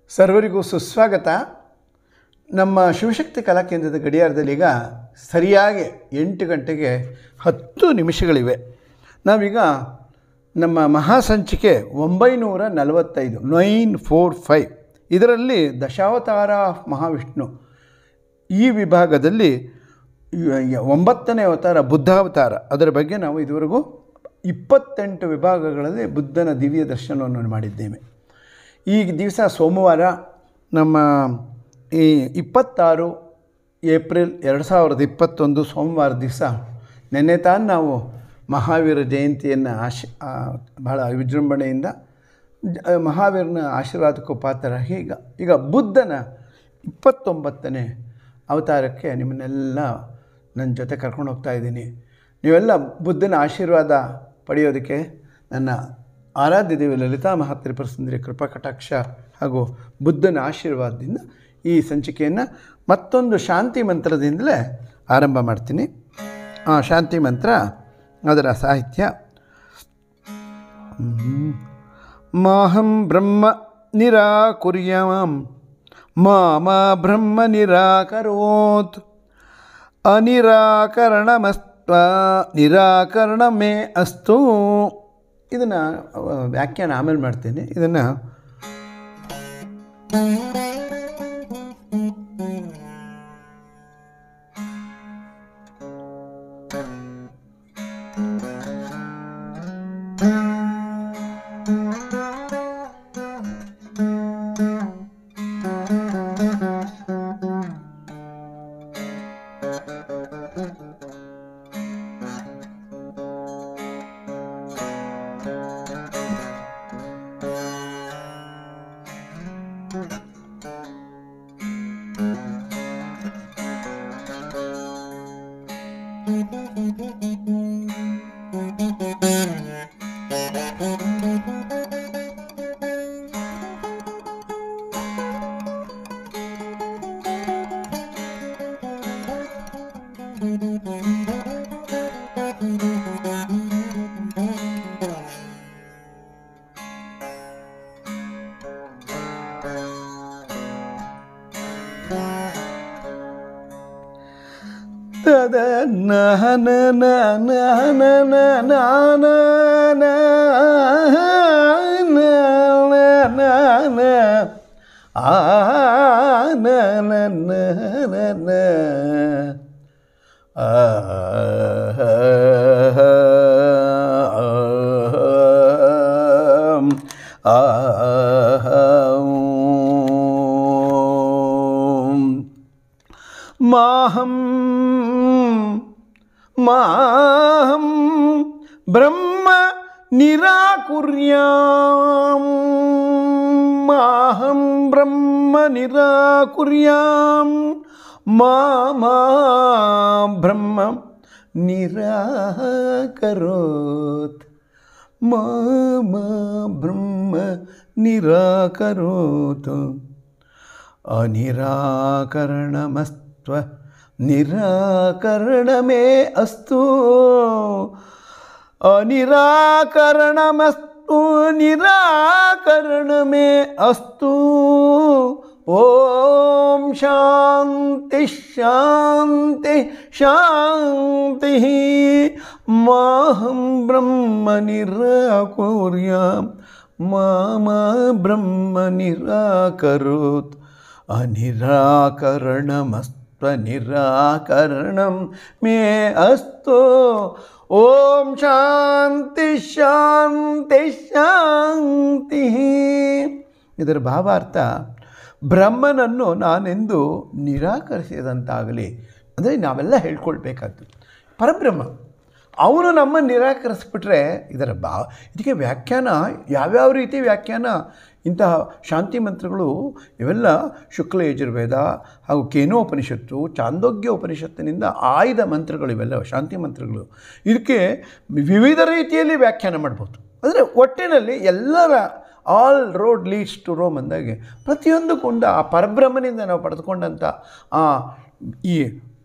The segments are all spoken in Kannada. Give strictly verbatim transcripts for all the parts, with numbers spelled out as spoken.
ಸರ್ವರಿಗೂ ಸುಸ್ವಾಗತ. ನಮ್ಮ ಶಿವಶಕ್ತಿ ಕಲಾಕೇಂದ್ರದ ಗಡಿಯಾರದಲ್ಲಿ ಈಗ ಸರಿಯಾಗಿ ಎಂಟು ಗಂಟೆಗೆ ಹತ್ತು ನಿಮಿಷಗಳಿವೆ. ನಾವೀಗ ನಮ್ಮ ಮಹಾಸಂಚಿಕೆ ಒಂಬೈನೂರ ನಲವತ್ತೈದು ನೈನ್ ಫೋರ್ ಫೈವ್ ಇದರಲ್ಲಿ ದಶಾವತಾರ ಮಹಾವಿಷ್ಣು ಈ ವಿಭಾಗದಲ್ಲಿ ಒಂಬತ್ತನೇ ಅವತಾರ ಬುದ್ಧಾವತಾರ, ಅದರ ಬಗ್ಗೆ ನಾವು ಇದುವರೆಗೂ ಇಪ್ಪತ್ತೆಂಟು ವಿಭಾಗಗಳಲ್ಲಿ ಬುದ್ಧನ ದಿವ್ಯ ದರ್ಶನವನ್ನು ಮಾಡಿದ್ದೇವೆ. ಈ ದಿವಸ ಸೋಮವಾರ ನಮ್ಮ ಈ ಇಪ್ಪತ್ತಾರು ಏಪ್ರಿಲ್ ಎರಡು ಸಾವಿರದ ಇಪ್ಪತ್ತೊಂದು ಸೋಮವಾರ ದಿವಸ ನೆನ್ನೆ ತಾನು ನಾವು ಮಹಾವೀರ ಜಯಂತಿಯನ್ನು ಆಶ್ ಬಹಳ ವಿಜೃಂಭಣೆಯಿಂದ ಮಹಾವೀರನ ಆಶೀರ್ವಾದಕ್ಕೂ ಪಾತ್ರರಾಗಿ ಈಗ ಈಗ ಬುದ್ಧನ ಇಪ್ಪತ್ತೊಂಬತ್ತನೇ ಅವತಾರಕ್ಕೆ ನಿಮ್ಮನ್ನೆಲ್ಲ ನನ್ನ ಜೊತೆ ಕರ್ಕೊಂಡು ಹೋಗ್ತಾ ಇದ್ದೀನಿ. ನೀವೆಲ್ಲ ಬುದ್ಧನ ಆಶೀರ್ವಾದ ಪಡೆಯೋದಕ್ಕೆ ನನ್ನ ಆರಾಧ್ಯ ದೇವಿ ಲಲಿತಾ ಮಹಾತ್ರಿಪುರ ಸುಂದರಿ ಕೃಪಾ ಕಟಾಕ್ಷ ಹಾಗೂ ಬುದ್ಧನ ಆಶೀರ್ವಾದದಿಂದ ಈ ಸಂಚಿಕೆಯನ್ನು ಮತ್ತೊಂದು ಶಾಂತಿ ಮಂತ್ರದಿಂದಲೇ ಆರಂಭ ಮಾಡ್ತೀನಿ. ಆ ಶಾಂತಿ ಮಂತ್ರ, ಅದರ ಸಾಹಿತ್ಯ: ಮಾಹಂ ಬ್ರಹ್ಮ ನಿರಾಕುರ್ಯಾಂ ಮಾಮ ಬ್ರಹ್ಮ ನಿರಾಕರೋತ್ ಅನಿರಾಕರಣಮಸ್ತ್ವ ನಿರಾಕರಣ ಮೇ ಅಸ್ತು. ಇದನ್ನು ವ್ಯಾಖ್ಯಾನ ಆಮೇಲೆ ಮಾಡ್ತೇನೆ. ಇದನ್ನು ನ ನ ನ ನ ನ ನ ನ ಆ ನ ನ ನ ನ ಆ ಆ ಮಾಹಂ ಮಾಹಂ ಬ್ರಹ್ಮ ನಿರಾಕುರ್ಯಾಂ ಮಾಹಂ ಬ್ರಹ್ಮ ನಿರಾಕುರ್ಯಾಂ ಮಾಮ ಬ್ರಹ್ಮ ನಿರಾಕರೋತ್ ಮಾಮ ಬ್ರಹ್ಮ ನಿರಾಕರೋತ್ ಅನಿರಾಕರಣಮಸ್ತ್ವ ನಿರಾಕರಣ ಮೇ ಅಸ್ತು ಅನಿರಾಕರಣಮಸ್ತು ನಿರಾಕರಣ ಮೇ ಅಸ್ತು. ಓಂ ಶಾಂತಿ ಶಾಂತಿ ಶಾಂತಿ. ಮಾಹಂ ಬ್ರಹ್ಮ ನಿರಾಕುರ್ಯಾಂ ಮಾಮ ಬ್ರಹ್ಮ ನಿರಾಕರೋತ್ ಅನಿರಾಕರಣಮಸ್ತು ನಿರಾಕರಣಂ ಮೇ ಅಸ್ತು. ಓಂ ಶಾಂತಿ ಶಾಂತಿ ಶಾಂತಿ. ಇದರ ಭಾವಾರ್ಥ: ಬ್ರಹ್ಮನನ್ನು ನಾನೆಂದು ನಿರಾಕರಿಸಿದಂತಾಗಲಿ. ಅಂದರೆ ನಾವೆಲ್ಲ ಹೇಳ್ಕೊಳ್ಬೇಕಾದ್ದು ಪರಬ್ರಹ್ಮ, ಅವನು ನಮ್ಮನ್ನು ನಿರಾಕರಿಸ್ಬಿಟ್ರೆ ಇದರ ಬಾ ಇದಕ್ಕೆ ವ್ಯಾಖ್ಯಾನ ಯಾವ್ಯಾವ ರೀತಿ ವ್ಯಾಖ್ಯಾನ. ಇಂತಹ ಶಾಂತಿ ಮಂತ್ರಗಳು ಇವೆಲ್ಲ ಶುಕ್ಲ ಯಜುರ್ವೇದ ಹಾಗೂ ಕೇನೋಪನಿಷತ್ತು, ಚಾಂದೋಗ್ಯ ಉಪನಿಷತ್ತಿನಿಂದ ಆಯ್ದ ಮಂತ್ರಗಳು ಇವೆಲ್ಲ ಶಾಂತಿ ಮಂತ್ರಗಳು. ಇದಕ್ಕೆ ವಿವಿಧ ರೀತಿಯಲ್ಲಿ ವ್ಯಾಖ್ಯಾನ ಮಾಡ್ಬೋದು. ಅಂದರೆ ಒಟ್ಟಿನಲ್ಲಿ ಎಲ್ಲರ all road leads to Rome ಅಂದಾಗೆ ಪ್ರತಿಯೊಂದು ಕೊಂಡ ಆ ಪರಬ್ರಹ್ಮನಿಂದ ನಾವು ಪಡೆದುಕೊಂಡಂಥ ಆ ಈ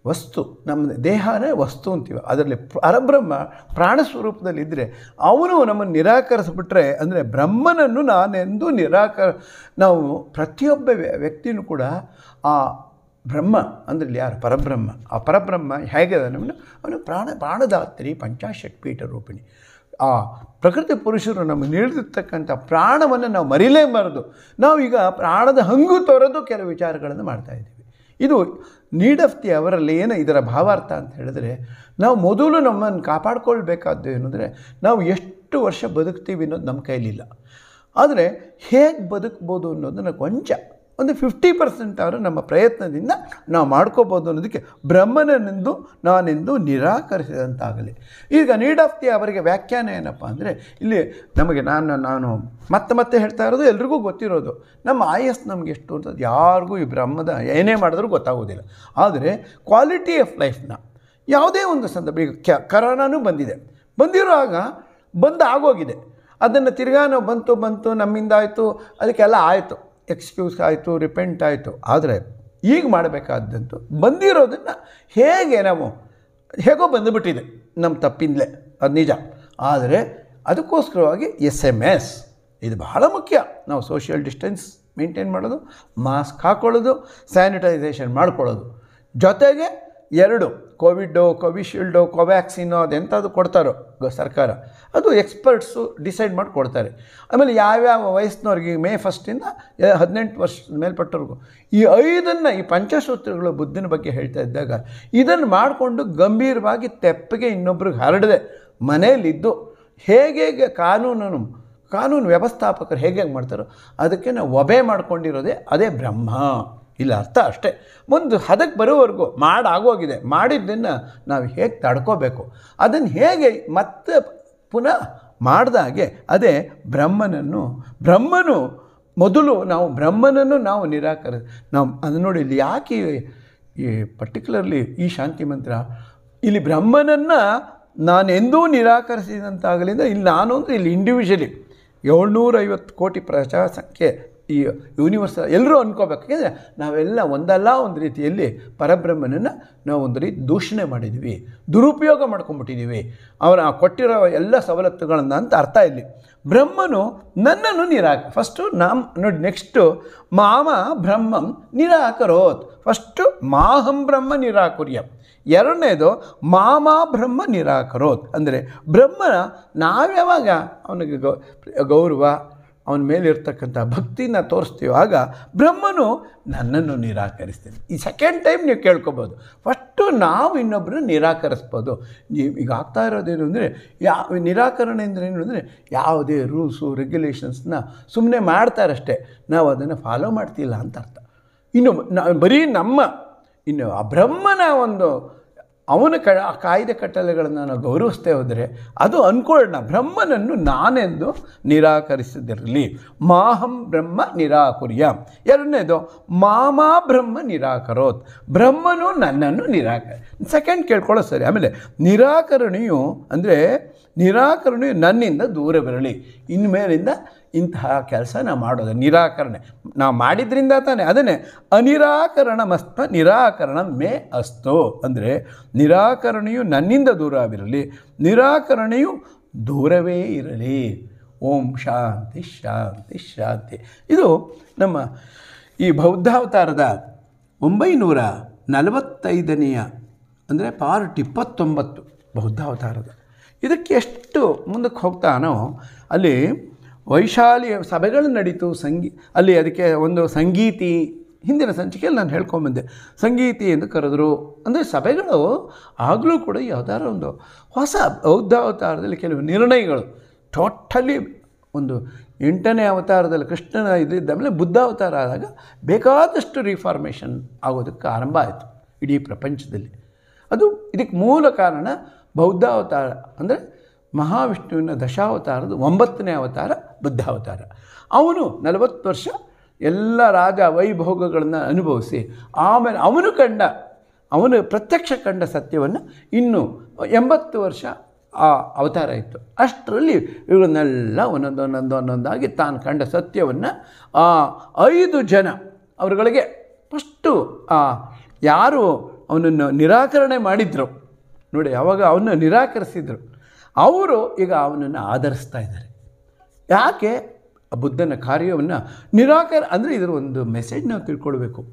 ವಸ್ತು, ನಮ್ಮ ದೇಹನೇ ವಸ್ತು ಅಂತೀವಿ. ಅದರಲ್ಲಿ ಪರಬ್ರಹ್ಮ ಪ್ರಾಣ ಸ್ವರೂಪದಲ್ಲಿದ್ದರೆ ಅವನು ನಮ್ಮನ್ನು ನಿರಾಕರಿಸ್ಬಿಟ್ರೆ, ಅಂದರೆ ಬ್ರಹ್ಮನನ್ನು ನಾನೆಂದು ನಿರಾಕರ ನಾವು ಪ್ರತಿಯೊಬ್ಬ ವ್ಯಕ್ತಿಯೂ ಕೂಡ ಆ ಬ್ರಹ್ಮ ಅಂದರೆ ಇಲ್ಲಿ ಯಾರು ಪರಬ್ರಹ್ಮ, ಆ ಪರಬ್ರಹ್ಮ ಹೇಗೆ ನಮ್ಮನ್ನು ಅವನು ಪ್ರಾಣ ಪ್ರಾಣದಾತ್ರಿ ಪಂಚಾಶಕ್ಪೀಠ ರೂಪಿಣಿ. ಆ ಪ್ರಕೃತಿ ಪುರುಷರು ನಮಗೆ ನೀಡಿರ್ತಕ್ಕಂಥ ಪ್ರಾಣವನ್ನು ನಾವು ಮರಿಲೇಬಾರದು. ನಾವೀಗ ಪ್ರಾಣದ ಹಂಗು ತೊರೆದು ಕೆಲವು ವಿಚಾರಗಳನ್ನು ಮಾಡ್ತಾಯಿದ್ದೀವಿ. ಇದು ನೀಡ್ ಆಫ್ ದಿ ಅವರಲ್ಲಿ ಏನು ಇದರ ಭಾವಾರ್ಥ ಅಂತ ಹೇಳಿದ್ರೆ, ನಾವು ಮೊದಲು ನಮ್ಮನ್ನು ಕಾಪಾಡ್ಕೊಳ್ಬೇಕಾದ್ದು ಏನಂದರೆ, ನಾವು ಎಷ್ಟು ವರ್ಷ ಬದುಕ್ತೀವಿ ಅನ್ನೋದು ನಮ್ಮ ಕೈಲಿಲ್ಲ. ಆದರೆ ಹೇಗೆ ಬದುಕ್ಬೋದು ಅನ್ನೋದನ್ನು ಕೊಂಚ ಒಂದು ಫಿಫ್ಟಿ ಪರ್ಸೆಂಟ್ ಅವರು ನಮ್ಮ ಪ್ರಯತ್ನದಿಂದ ನಾವು ಮಾಡ್ಕೋಬೋದು ಅನ್ನೋದಕ್ಕೆ ಬ್ರಹ್ಮನನೆಂದು ನಾನೆಂದು ನಿರಾಕರಿಸಿದಂತಾಗಲಿ. ಈಗ ನೀಡ್ ಆಫ್ ದಿ ಅವರಿಗೆ ವ್ಯಾಖ್ಯಾನ ಏನಪ್ಪ ಅಂದರೆ, ಇಲ್ಲಿ ನಮಗೆ ನಾನು ನಾನು ಮತ್ತೆ ಮತ್ತೆ ಹೇಳ್ತಾ ಇರೋದು ಎಲ್ರಿಗೂ ಗೊತ್ತಿರೋದು, ನಮ್ಮ ಆಯಸ್ ನಮಗೆ ಎಷ್ಟು ಅಂತ ಯಾರಿಗೂ ಈ ಬ್ರಹ್ಮದ ಏನೇ ಮಾಡಿದ್ರೂ ಗೊತ್ತಾಗೋದಿಲ್ಲ. ಆದರೆ ಕ್ವಾಲಿಟಿ ಆಫ್ ಲೈಫ್ನ ಯಾವುದೇ ಒಂದು ಸಂದರ್ಭ, ಈಗ ಕ್ಯ ಕರೋನಾನೂ ಬಂದಿದೆ, ಬಂದಿರುವಾಗ ಬಂದು ಆಗೋಗಿದೆ, ಅದನ್ನು ತಿರ್ಗಾ ನಾವು ಬಂತು ಬಂತು ನಮ್ಮಿಂದ ಆಯಿತು ಅದಕ್ಕೆಲ್ಲ ಆಯಿತು, ಎಕ್ಸ್ಕ್ಯೂಸ್ ಆಯಿತು, ರಿಪೆಂಟ್ ಆಯಿತು. ಆದರೆ ಈಗ ಮಾಡಬೇಕಾದಂತು ಬಂದಿರೋದನ್ನು ಹೇಗೆ ನಾವು ಹೇಗೋ ಬಂದುಬಿಟ್ಟಿದೆ ನಮ್ಮ ತಪ್ಪಿಂದಲೇ, ಅದು ನಿಜ. ಆದರೆ ಅದಕ್ಕೋಸ್ಕರವಾಗಿ ಎಸ್ ಎಮ್ ಎಸ್ ಇದು ಬಹಳ ಮುಖ್ಯ. ನಾವು ಸೋಷಿಯಲ್ ಡಿಸ್ಟೆನ್ಸ್ ಮೇಂಟೈನ್ ಮಾಡೋದು, ಮಾಸ್ಕ್ ಹಾಕ್ಕೊಳ್ಳೋದು, ಸ್ಯಾನಿಟೈಸೇಷನ್ ಮಾಡ್ಕೊಳ್ಳೋದು, ಜೊತೆಗೆ ಎರಡು ಕೋವಿಡ್ಡು ಕೋವಿಶೀಲ್ಡು ಕೋವ್ಯಾಕ್ಸಿನ್ನು ಅದೆಂಥದ್ದು ಕೊಡ್ತಾರೋ ಸರ್ಕಾರ, ಅದು ಎಕ್ಸ್ಪರ್ಟ್ಸು ಡಿಸೈಡ್ ಮಾಡಿ ಕೊಡ್ತಾರೆ. ಆಮೇಲೆ ಯಾವ್ಯಾವ ವಯಸ್ಸಿನವ್ರಿಗೆ ಮೇ ಫಸ್ಟಿಂದ ಹದಿನೆಂಟು ವರ್ಷದ ಮೇಲ್ಪಟ್ಟವ್ರಿಗೂ ಈ ಐದನ್ನು ಈ ಪಂಚಸೂತ್ರಗಳು ಬುದ್ಧಿನ ಬಗ್ಗೆ ಹೇಳ್ತಾ ಇದ್ದಾಗ, ಇದನ್ನು ಮಾಡಿಕೊಂಡು ಗಂಭೀರವಾಗಿ ತೆಪ್ಪಗೆ ಇನ್ನೊಬ್ರಿಗೆ ಹರಡದೆ ಮನೆಯಲ್ಲಿದ್ದು ಹೇಗೆ ಕಾನೂನನ್ನು ಕಾನೂನು ವ್ಯವಸ್ಥಾಪಕರು ಹೇಗೆ ಹೇಗೆ ಮಾಡ್ತಾರೋ ಅದಕ್ಕೆ ನಾವು ಒಬೆ ಮಾಡ್ಕೊಂಡಿರೋದೇ ಅದೇ ಬ್ರಹ್ಮ. ಇಲ್ಲ ಅರ್ಥ ಅಷ್ಟೇ. ಒಂದು ಹದಕ್ಕೆ ಬರೋವರೆಗೂ ಮಾಡಾಗೋಗಿದೆ, ಮಾಡಿದ್ದನ್ನು ನಾವು ಹೇಗೆ ತಡ್ಕೋಬೇಕು, ಅದನ್ನು ಹೇಗೆ ಮತ್ತೆ ಪುನಃ ಮಾಡಿದಾಗೆ ಅದೇ ಬ್ರಹ್ಮನನ್ನು ಬ್ರಹ್ಮನು ಮೊದಲು ನಾವು ಬ್ರಹ್ಮನನ್ನು ನಾವು ನಿರಾಕರಿ ನಾವು ಅದು ನೋಡಿ ಇಲ್ಲಿ ಯಾಕೆ ಈ ಪರ್ಟಿಕ್ಯುಲರ್ಲಿ ಈ ಶಾಂತಿ ಮಂತ್ರ ಇಲ್ಲಿ ಬ್ರಹ್ಮನನ್ನು ನಾನೆಂದೂ ನಿರಾಕರಿಸಿದಂತಾಗಲಿಂದ ಇಲ್ಲಿ ನಾನು ಅಂದರೆ ಇಲ್ಲಿ ಇಂಡಿವಿಜುವಲಿ ಏಳ್ನೂರೈವತ್ತು ಕೋಟಿ ಪ್ರಜಾ ಸಂಖ್ಯೆ ಈ ಯೂನಿವರ್ಸ್ ಎಲ್ಲರೂ ಅನ್ಕೋಬೇಕು. ಯಾಕೆಂದರೆ ನಾವೆಲ್ಲ ಒಂದಲ್ಲ ಒಂದು ರೀತಿಯಲ್ಲಿ ಪರಬ್ರಹ್ಮನನ್ನು ನಾವು ಒಂದು ರೀತಿ ದೂಷಣೆ ಮಾಡಿದ್ದೀವಿ, ದುರುಪಯೋಗ ಮಾಡ್ಕೊಂಬಿಟ್ಟಿದ್ದೀವಿ, ಅವರ ಕೊಟ್ಟಿರೋ ಎಲ್ಲ ಸವಲತ್ತುಗಳನ್ನು ಅಂತ ಅರ್ಥ. ಇಲ್ಲಿ ಬ್ರಹ್ಮನು ನನ್ನನ್ನು ನಿರಾಕ ಫಸ್ಟು ನಮ್ಮ ನೋಡಿ ನೆಕ್ಸ್ಟು ಮಾಮ ಬ್ರಹ್ಮಂ ನಿರಾಕರೋತ್. ಫಸ್ಟು ಮಾಹಂ ಬ್ರಹ್ಮ ನಿರಾಕುರ್ಯ, ಎರಡನೇದು ಮಾಮ ಬ್ರಹ್ಮ ನಿರಾಕರೋತ್. ಅಂದರೆ ಬ್ರಹ್ಮನ ನಾವ್ಯಾವಾಗ ಅವನಿಗೆ ಗೌರವ ಅವನ ಮೇಲಿರ್ತಕ್ಕಂಥ ಭಕ್ತಿನ ತೋರಿಸ್ತೀವಿ, ಆಗ ಬ್ರಹ್ಮನು ನನ್ನನ್ನು ನಿರಾಕರಿಸ್ತೀನಿ. ಈ ಸೆಕೆಂಡ್ ಟೈಮ್ ನೀವು ಕೇಳ್ಕೊಬೋದು. ಫಸ್ಟು ನಾವು ಇನ್ನೊಬ್ಬರನ್ನ ನಿರಾಕರಿಸ್ಬೋದು. ನೀವು ಈಗ ಆಗ್ತಾ ಇರೋದೇನು ಅಂದರೆ, ಯಾವ ನಿರಾಕರಣೆ ಅಂದರೆ ಏನು ಅಂದರೆ, ಯಾವುದೇ ರೂಲ್ಸು ರೆಗ್ಯುಲೇಷನ್ಸ್ನ ಸುಮ್ಮನೆ ಮಾಡ್ತಾರಷ್ಟೇ, ನಾವು ಅದನ್ನು ಫಾಲೋ ಮಾಡ್ತಿಲ್ಲ ಅಂತ ಅರ್ಥ. ಇನ್ನು ನ ಬರೀ ನಮ್ಮ ಇನ್ನು ಆ ಬ್ರಹ್ಮನ ಒಂದು ಅವನ ಕ ಕಾಯ್ದೆ ಕಟ್ಟಲೆಗಳನ್ನು ನಾವು ಗೌರವಿಸ್ತೇ ಹೋದರೆ ಅದು ಅಂದ್ಕೊಳ್ಳೋಣ ಬ್ರಹ್ಮನನ್ನು ನಾನೆಂದು ನಿರಾಕರಿಸದಿರಲಿ. ಮಾಹಂ ಬ್ರಹ್ಮ ನಿರಾಕುರ್ಯ. ಎರಡನೇದು ಮಾಮಾ ಬ್ರಹ್ಮ ನಿರಾಕರೋತ್. ಬ್ರಹ್ಮನು ನನ್ನನ್ನು ನಿರಾಕರ ಸೆಕೆಂಡ್ ಕೇಳ್ಕೊಳ್ಳೋ ಸರಿ. ಆಮೇಲೆ ನಿರಾಕರಣೆಯು ಅಂದರೆ ನಿರಾಕರಣೆಯು ನನ್ನಿಂದ ದೂರವಿರಲಿ. ಇನ್ಮೇಲಿಂದ ಇಂತಹ ಕೆಲಸ ನಾವು ಮಾಡೋದು ನಿರಾಕರಣೆ ನಾವು ಮಾಡಿದ್ರಿಂದ ತಾನೇ. ಅದನ್ನೇ ಅನಿರಾಕರಣ ಮಸ್ತ ನಿರಾಕರಣ ಮೇ ಅಸ್ತು. ಅಂದರೆ ನಿರಾಕರಣೆಯು ನನ್ನಿಂದ ದೂರವಿರಲಿ, ನಿರಾಕರಣೆಯು ದೂರವೇ ಇರಲಿ. ಓಂ ಶಾಂತಿ ಶಾಂತಿ ಶಾಂತಿ. ಇದು ನಮ್ಮ ಈ ಬೌದ್ಧಾವತಾರದ ಒಂಬೈನೂರ ನಲವತ್ತೈದನೆಯ ಅಂದರೆ ಪಾರ್ಟ್ ಇಪ್ಪತ್ತೊಂಬತ್ತು ಬೌದ್ಧಾವತಾರದ. ಇದಕ್ಕೆ ಎಷ್ಟು ಮುಂದಕ್ಕೆ ಹೋಗ್ತಾನೋ ಅಲ್ಲಿ ವೈಶಾಲಿ ಸಭೆಗಳು ನಡೀತು. ಸಂಗೀ ಅಲ್ಲಿ ಅದಕ್ಕೆ ಒಂದು ಸಂಗೀತಿ ಹಿಂದಿನ ಸಂಚಿಕೆಯಲ್ಲಿ ನಾನು ಹೇಳ್ಕೊಂಬಂದೆ. ಸಂಗೀತಿ ಎಂದು ಕರೆದರು. ಅಂದರೆ ಸಭೆಗಳು ಆಗಲೂ ಕೂಡ ಯಾವುದಾದ್ರು ಒಂದು ಹೊಸ ಬೌದ್ಧ ಅವತಾರದಲ್ಲಿ ಕೆಲವು ನಿರ್ಣಯಗಳು ಟೋಟಲಿ ಒಂದು ಎಂಟನೇ ಅವತಾರದಲ್ಲಿ ಕೃಷ್ಣನ ಇದಿದ್ದ ಮೇಲೆ ಬುದ್ಧ ಅವತಾರ ಆದಾಗ ಬೇಕಾದಷ್ಟು ರಿಫಾರ್ಮೇಷನ್ ಆಗೋದಕ್ಕೆ ಆರಂಭ ಆಯಿತು ಇಡೀ ಪ್ರಪಂಚದಲ್ಲಿ. ಅದು ಇದಕ್ಕೆ ಮೂಲ ಕಾರಣ ಬೌದ್ಧ ಅವತಾರ ಅಂದರೆ ಮಹಾವಿಷ್ಣುವಿನ ದಶಾವತಾರದ ಒಂಬತ್ತನೇ ಅವತಾರ ಬುದ್ಧ ಅವತಾರ. ಅವನು ನಲವತ್ತು ವರ್ಷ ಎಲ್ಲ ರಾಜ ವೈಭೋಗಗಳನ್ನು ಅನುಭವಿಸಿ ಆಮೇಲೆ ಅವನು ಕಂಡ ಅವನು ಪ್ರತ್ಯಕ್ಷ ಕಂಡ ಸತ್ಯವನ್ನು ಇನ್ನು ಎಂಬತ್ತು ವರ್ಷ ಆ ಅವತಾರ ಇತ್ತು. ಅಷ್ಟರಲ್ಲಿ ಇವರನ್ನೆಲ್ಲ ಒಂದೊಂದು ಒಂದೊಂದು ಒಂದೊಂದಾಗಿ ತಾನು ಕಂಡ ಸತ್ಯವನ್ನು ಆ ಐದು ಜನ ಅವರುಗಳಿಗೆ ಫಸ್ಟು ಯಾರು ಅವನನ್ನು ನಿರಾಕರಣೆ ಮಾಡಿದರು ನೋಡಿ. ಯಾವಾಗ ಅವನ್ನ ನಿರಾಕರಿಸಿದರು, ಅವರು ಈಗ ಅವನನ್ನು ಆಧರಿಸ್ತಾ ಇದ್ದಾರೆ. ಯಾಕೆ? ಬುದ್ಧನ ಕಾರ್ಯವನ್ನು ನಿರಾಕರ ಅಂದರೆ ಇದರ ಒಂದು ಮೆಸೇಜ್ ನಾವು ತಿಳ್ಕೊಳ್ಬೇಕು.